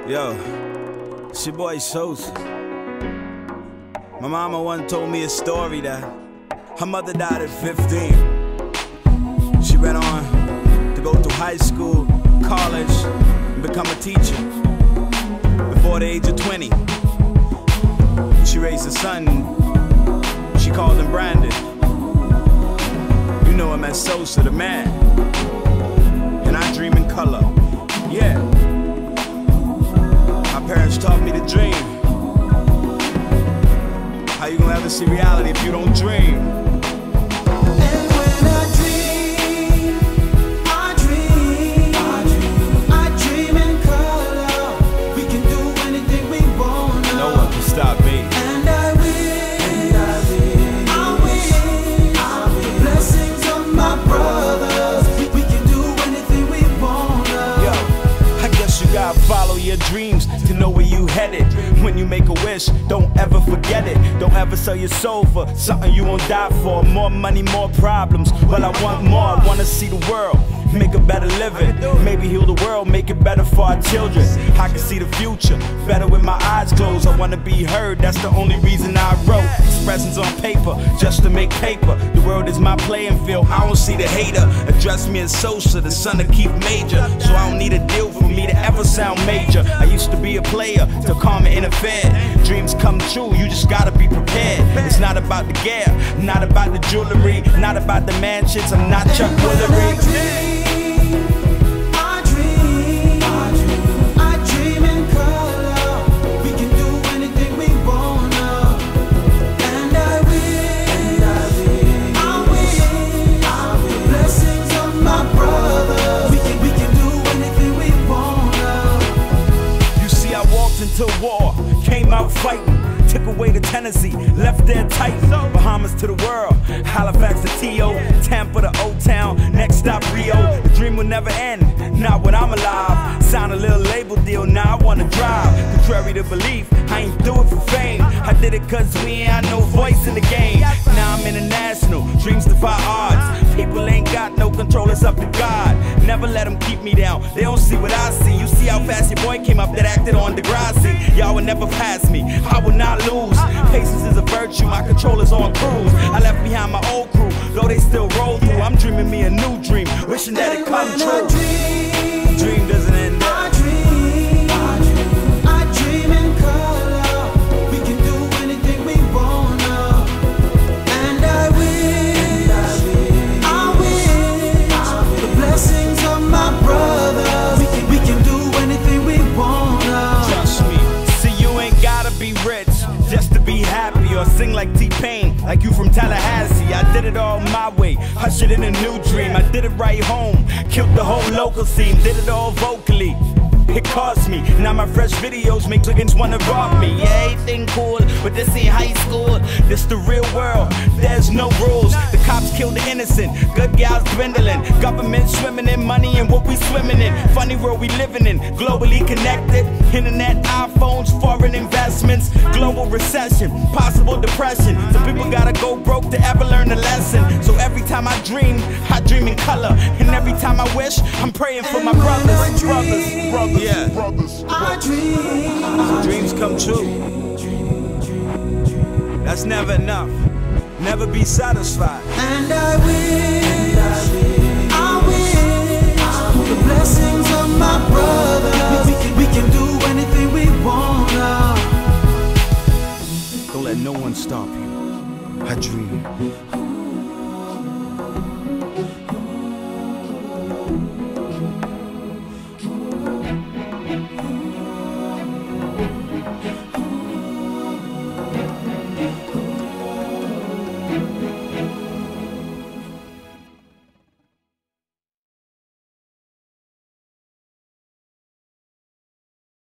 Yo, it's your boy Sosa. My mama once told me a story that her mother died at 15. She went on to go through high school, college, and become a teacher. Before the age of 20, she raised a son. She called him Brandon. You know him as Sosa, the man. And I dream in color. Yeah. My parents taught me to dream. How you gonna ever see reality if you don't dream? Follow your dreams to know where you headed. When you make a wish, don't ever forget it. Don't ever sell your soul for something you won't die for. More money, more problems. Well, I want more. I wanna see the world, make a better living. Maybe heal the world, make it better for our children. I can see the future better with my eyes closed. I wanna be heard, that's the only reason I wrote. Expressions on paper, just to make paper. The world is my playing field, I don't see the hater. Address me as Sosa, the son of Keith Major. So I don't need a deal for me to ever sound major. I used to be a player, till karma interfered. Dreams come true, you just gotta be prepared. It's not about the gear, not about the jewelry, not about the mansions, I'm not Chuck Woolery. Into war, came out fighting, took away to Tennessee, left there tight. Bahamas to the world, Halifax to T.O., Tampa to O-Town, next stop Rio. The dream will never end, not when I'm alive. Sign a little label deal, now I wanna drive. Contrary to belief, I ain't do it for fame. I did it cause we ain't had no voice in the game. Now I'm international, dreams defy odds. People ain't got no control, it's up to God. Never let them keep me down, they don't see what I see. You see how fast your boy came up that acted on Degrassi. Y'all will never pass me, I will not lose. Patience is a virtue, my controller's on cruise. I left behind my old crew, though they still roll through. I'm dreaming me a new dream, wishing that it come true. Dream doesn't end there. Sing like T-Pain, like you from Tallahassee. I did it all my way, ushered in a new dream. I did it right home, killed the whole local scene. Did it all vocally, it cost me. Now my fresh videos make chickens wanna rob me. Yeah, everything cool, but this ain't high school. This the real world, there's no rules. The cops kill the innocent, good gals dwindling. Government swimming in money and what we swimming in. Funny world we living in, globally connected. Internet, iPhones, foreign investments. Global recession, possible depression. Some people gotta go broke to ever learn a lesson. So every time I dream in color. And every time I wish, I'm praying for my brothers. Yeah. I dream. So dreams come true. That's never enough. Never be satisfied. And I wish the blessings of my brother. We can do anything we wanna. Don't let no one stop you. I dream.